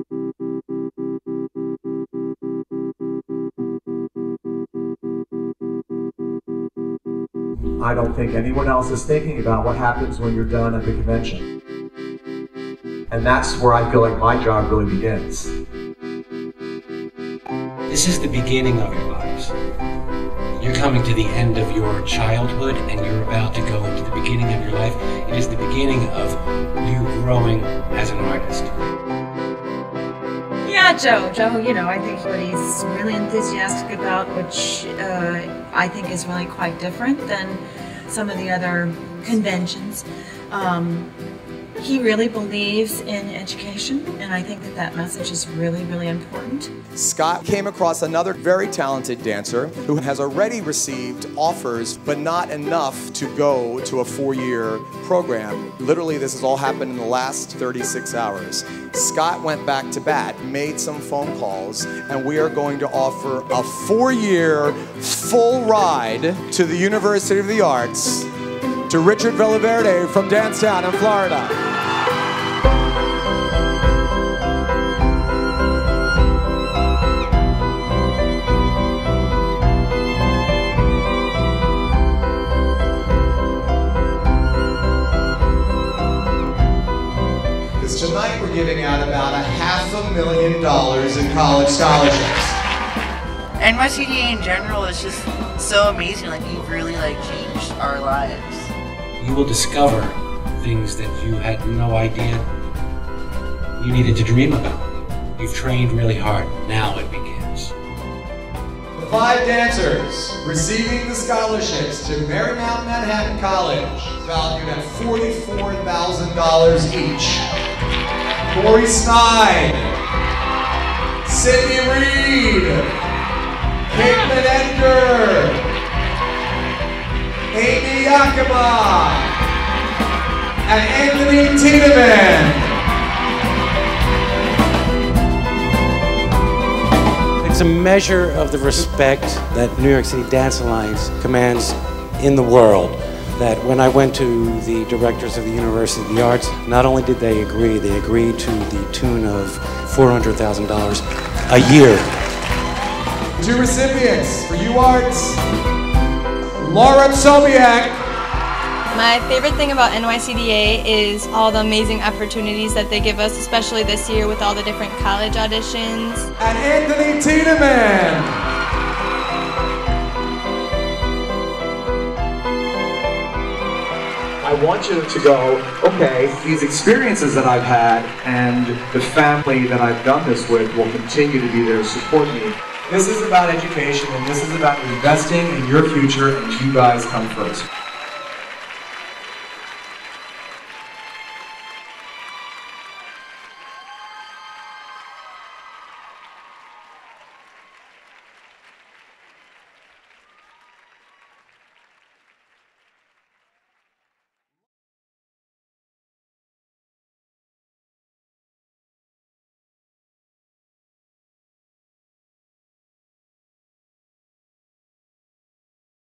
I don't think anyone else is thinking about what happens when you're done at the convention. And that's where I feel like my job really begins. This is the beginning of your lives. You're coming to the end of your childhood and you're about to go into the beginning of your life. It is the beginning of you growing as an artist. Yeah, Joe, you know, I think what he's really enthusiastic about, which I think is really quite different than some of the other conventions. He really believes in education, and I think that that message is really, really important. Scott came across another very talented dancer who has already received offers, but not enough to go to a 4-year program. Literally, this has all happened in the last 36 hours. Scott went back to bat, made some phone calls, and we are going to offer a 4-year full ride to the University of the Arts to Richard Villaverde from Dancetown in Florida. Because tonight we're giving out about $500,000 in college scholarships. NYCDA in general is just so amazing. Like, you've really changed our lives. You will discover things that you had no idea you needed to dream about. You've trained really hard. Now it begins. The 5 dancers receiving the scholarships to Marymount Manhattan College, valued at $44,000 each. Corey Snide, Sydney Reed, Caitlin Edgar, Amy Yakima, and Anthony Tiedemann. It's a measure of the respect that New York City Dance Alliance commands in the world. That when I went to the directors of the University of the Arts, not only did they agreed to the tune of $400,000 a year. 2 recipients for UArts. Laura Sobiak. My favorite thing about NYCDA is all the amazing opportunities that they give us, especially this year with all the different college auditions. And Anthony Tiedemann. I want you to go, okay, these experiences that I've had and the family that I've done this with will continue to be there to support me. This is about education, and this is about investing in your future, and you guys come first.